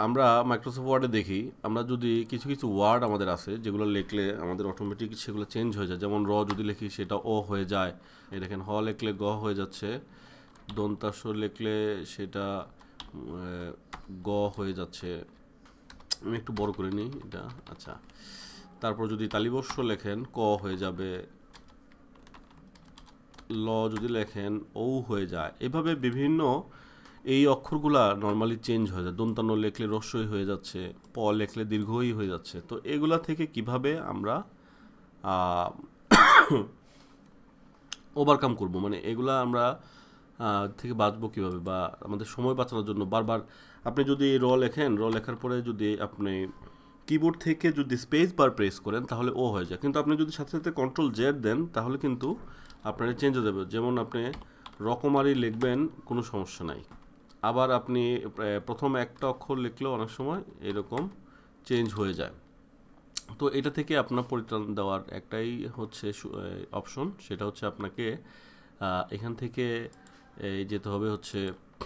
আমরা মাইক্রোসফট ওয়ার্ডে দেখি, আমরা যদি কিছু কিছু ওয়ার্ড আমাদের আছে যেগুলো লিখলে আমাদের অটোমেটিক সেগুলো চেঞ্জ হয়ে যায়। যেমন র যদি লিখি সেটা ও হয়ে যায়, এই দেখেন হ লিখলে গ হয়ে যাচ্ছে, দন্তাস লিখলে সেটা গ হয়ে যাচ্ছে। আমি একটু বড় করে নিই এটা। আচ্ছা, তারপর যদি তালিবস্য লেখেন ক হয়ে যাবে, ল যদি লেখেন ও হয়ে যায়। এভাবে বিভিন্ন এই অক্ষরগুলা নর্মালি চেঞ্জ হয়ে যায়। দন্তান্ন লেখলে রস্যই হয়ে যাচ্ছে, প লেখলে দীর্ঘই হয়ে যাচ্ছে। তো এগুলা থেকে কিভাবে আমরা ওভারকাম করব, মানে এগুলা আমরা থেকে বাঁচবো কীভাবে, বা আমাদের সময় বাঁচানোর জন্য বারবার আপনি যদি র লেখেন, র লেখার পরে যদি আপনি কিবোর্ড থেকে যদি স্পেস বার প্রেস করেন তাহলে ও হয়ে যায়, কিন্তু আপনি যদি সাথে সাথে কন্ট্রোল জেড দেন তাহলে কিন্তু আপনার চেঞ্জ হয়ে যাবে। যেমন আপনি রকমারি লিখবেন, কোনো সমস্যা নাই, আবার আপনি প্রথম একটা অক্ষর লিখলেও অনেক সময় এরকম চেঞ্জ হয়ে যায়। তো এটা থেকে আপনার পরিত্রাণ দেওয়ার একটাই হচ্ছে অপশন, সেটা হচ্ছে আপনাকে এখান থেকে যেতে হবে হচ্ছে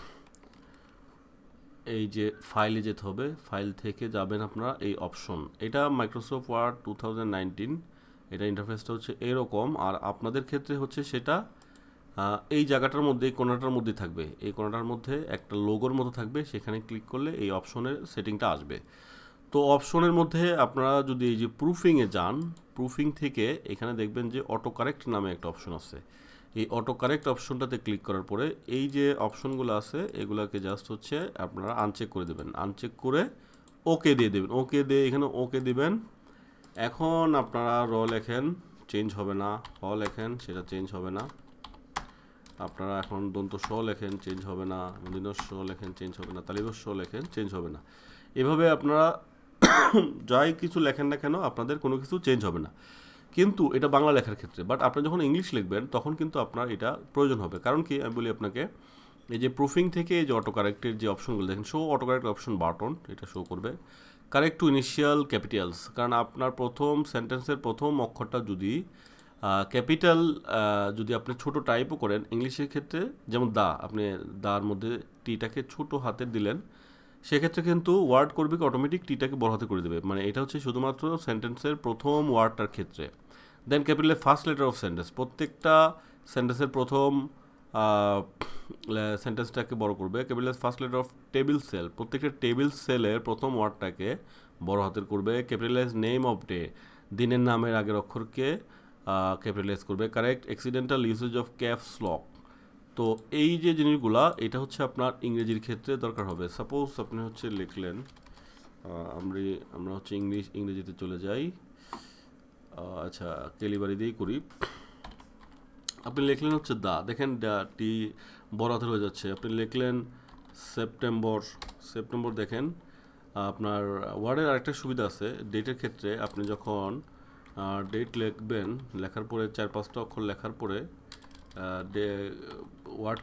এই যে ফাইলে যেতে হবে, ফাইল থেকে যাবেন আপনারা এই অপশন। এটা মাইক্রোসফট ওয়ার্ড 2019, এটা ইন্টারফেসটা হচ্ছে এরকম। আর আপনাদের ক্ষেত্রে হচ্ছে সেটা এই জায়গাটার মধ্যে, এই কোণাটার মধ্যে থাকবে, এই কোণাটার মধ্যে একটা লোগোর মতো থাকবে, সেখানে ক্লিক করলে এই অপশনের সেটিংটা আসবে। তো অপশনের মধ্যে আপনারা যদি এই যে প্রুফিংয়ে যান, প্রুফিং থেকে এখানে দেখবেন যে অটো কারেক্ট নামে একটা অপশন আছে। এই অটো কারেক্ট অপশনটাতে ক্লিক করার পরে এই যে অপশনগুলো আছে এগুলোকে জাস্ট হচ্ছে আপনারা আনচেক করে দেবেন, আনচেক করে ওকে দিয়ে দেবেন, ওকে দিয়ে এখানে ওকে দিবেন। এখন আপনারা র লেখেন, চেঞ্জ হবে না, হ লেখেন, সেটা চেঞ্জ হবে না। আপনারা এখন দন্ত স লেখেন, চেঞ্জ হবে না, মূর্ধন্য স লেখেন, চেঞ্জ হবে না, তালিবস্য লেখেন, চেঞ্জ হবে না। এভাবে আপনারা যাই কিছু লেখেন না কেন আপনাদের কোনো কিছু চেঞ্জ হবে না, কিন্তু এটা বাংলা লেখার ক্ষেত্রে। বাট আপনি যখন ইংলিশ লিখবেন তখন কিন্তু আপনার এটা প্রয়োজন হবে। কারণ কি, আমি বলি আপনাকে, এই যে প্রুফিং থেকে এই যে অটো কারেক্টের যে অপশনগুলো দেখেন, show auto correct option button, এটা শো করবে কারেক্ট টু ইনিশিয়াল ক্যাপিটালস। কারণ আপনার প্রথম সেন্টেন্সের প্রথম অক্ষরটা যদি ক্যাপিটাল, যদি আপনি ছোট টাইপও করেন ইংলিশের ক্ষেত্রে, যেমন দা, আপনি দার মধ্যে টিটাকে ছোট হাতে দিলেন, সেক্ষেত্রে কিন্তু ওয়ার্ড করবে কি অটোমেটিক টিটাকে বড় হাতে করে দেবে। মানে এটা হচ্ছে শুধুমাত্র সেন্টেন্সের প্রথম ওয়ার্ডটার ক্ষেত্রে। দেন ক্যাপিটালের ফার্স্ট লেটার অফ সেন্টেন্স, প্রত্যেকটা সেন্টেন্সের প্রথম সেন্টেন্সটাকে বড় করবে। ক্যাপিটালের first letter of table cell, প্রত্যেকটা টেবিল সেলের প্রথম ওয়ার্ডটাকে বড় হাতের করবে। ক্যাপিটালাইজ নেম অফ ডে, দিনের নামের আগের অক্ষরকে ক্যাপিটালাইজ করবে। Correct accidental usage of caps lock. তো এই যে জিনিসগুলা, এটা হচ্ছে আপনার ইংরেজির ক্ষেত্রে দরকার হবে। সাপোজ আপনি হচ্ছে লিখলেন, আমরা হচ্ছে ইংরেজিতে চলে যাই। আচ্ছা, কেলিবারি দিয়েই করি। আপনি লিখলেন হচ্ছে দা, দেখেন টি বড় হাতের হয়ে যাচ্ছে। আপনি লিখলেন সেপ্টেম্বর, দেখেন আপনার ওয়ার্ডের আরেকটা সুবিধা আছে ডেটের ক্ষেত্রে। আপনি যখন ডেট লিখবেন, লেখার পরে 4-5টা অক্ষর লেখার পরে ওয়ার্ড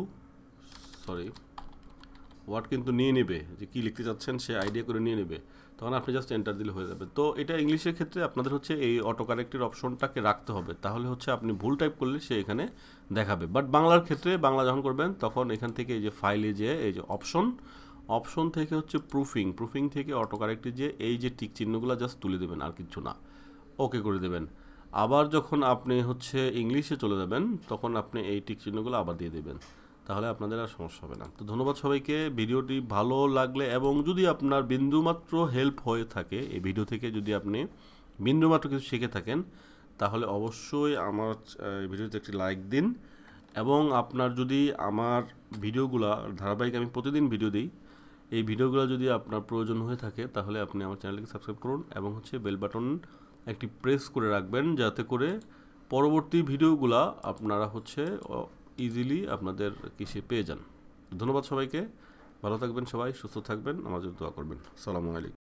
কিন্তু নিয়ে নেবে যে কী লিখতে চাচ্ছেন, সে আইডিয়া করে নিয়ে নেবে, তখন আপনি জাস্ট এন্টার দিলে হয়ে যাবে। তো এটা ইংলিশের ক্ষেত্রে আপনাদের হচ্ছে এই অটো কারেক্টের অপশনটাকে রাখতে হবে, তাহলে হচ্ছে আপনি ভুল টাইপ করলে সে এখানে দেখাবে। বাট বাংলার ক্ষেত্রে, বাংলা যখন করবেন তখন এখান থেকে এই যে ফাইলে যে এই যে অপশন থেকে হচ্ছে প্রুফিং থেকে অটো কারেক্টে যে এই যে টিক চিহ্নগুলো জাস্ট তুলে দেবেন, আর কিছু না, ওকে করে দেবেন। আবার যখন আপনি হচ্ছে ইংলিশে চলে যাবেন তখন আপনি এই টিক চিহ্নগুলো আবার দিয়ে দেবেন, তাহলে আপনাদের আর সমস্যা হবে না। তো ধন্যবাদ সবাইকে। ভিডিওটি ভালো লাগলে এবং যদি আপনার বিন্দুমাত্র হেল্প হয়ে থাকে, এই ভিডিও থেকে যদি আপনি বিন্দুমাত্র কিছু শিখে থাকেন, তাহলে অবশ্যই আমার ভিডিওতে একটি লাইক দিন। এবং আপনার যদি আমার ভিডিওগুলো ধারাবাহিক, আমি প্রতিদিন ভিডিও দিই, এই ভিডিওগুলো যদি আপনার প্রয়োজন হয়ে থাকে তাহলে আপনি আমার চ্যানেলকে সাবস্ক্রাইব করুন এবং হচ্ছে বেল বাটন একটি প্রেস করে রাখবেন, যাতে করে পরবর্তী ভিডিওগুলো আপনারা হচ্ছে ইজিলি আপনাদের কিসে পেয়ে যান। ধন্যবাদ সবাইকে, ভালো থাকবেন সবাই, সুস্থ থাকবেন, আমার জন্য দোয়া করবেন। আসসালামু আলাইকুম।